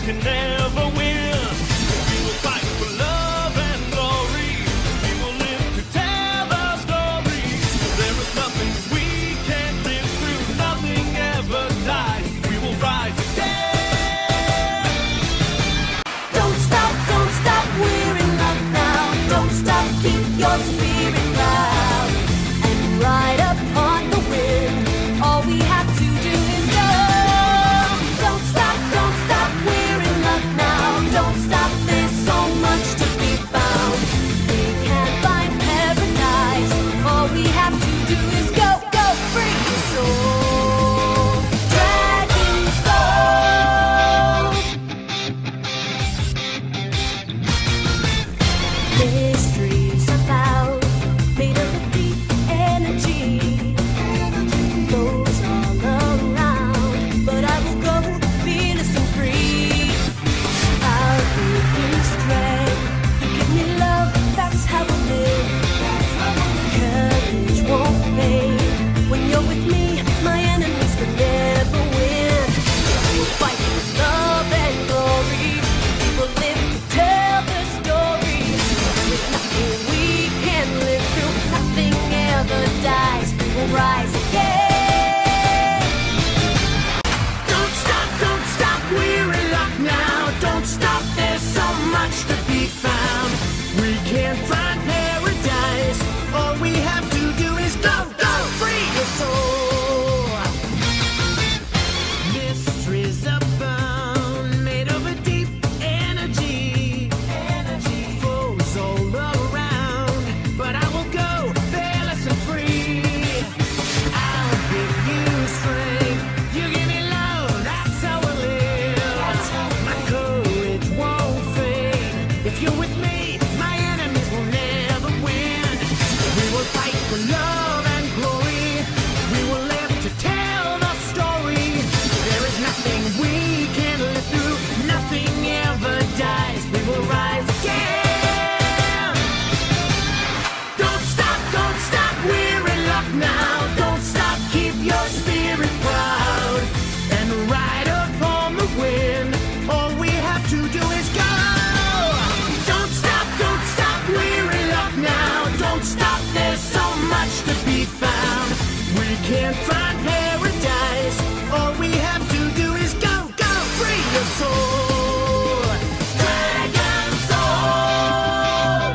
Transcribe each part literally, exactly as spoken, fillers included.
can never win. We will fight for love and glory. We will live to tell the story. There is nothing we can't live through. Nothing ever dies. We will rise again. Don't stop, don't stop, we're in love now. Don't stop, keep your spirit loud. And ride upon the wind. All we have to do is go. Don't stop, don't stop, we're in love now. Don't stop, there's so much to be found. We can't find paradise. All we have to do is go, go, free your soul. Dragon soul. Mysteries about, made of a deep energy. Flows all around, but I will go fearless and free. I'll give you strength, you give me love, that's how I live. Courage won't fade, when you're with me, my enemies will never win. We will fight for love and glory, we will live to tell the story. There's nothing we can't live through, nothing ever dies, we will rise again. Don't stop, don't stop, we're in luck now. Don't stop, there's so much to be found. We can't find paradise. All we have to do is go, go, free your soul. Mysteries abound, made of a deep energy. Energy flows all around, but I will go fearless and free. I'll give you strength, you give me love, that's how I live. My courage won't fade. If you're with me, my enemies will never win. We will fight for love and glory. We will live to tell the story. There is nothing we can live through. Nothing ever dies. We will rise again. Don't stop, don't stop, we're in luck now. Don't stop, keep your spirit proud. And ride upon the wind. All we have to do is go. Don't stop, don't stop, we're in luck now. Don't stop, there's so much to be found. We can't find paradise. All we have to do is go, go, free your soul. Dragon soul.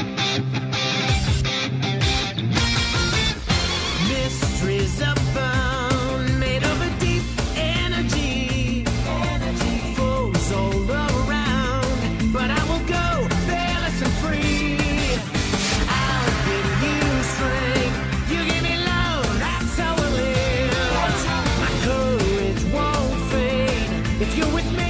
Mysteries abound, made of a deep energy. Energy flows all around, but I will go fearless and free. I'll give you strength, you give me love, that's how I live. My courage won't fade. If you're with me,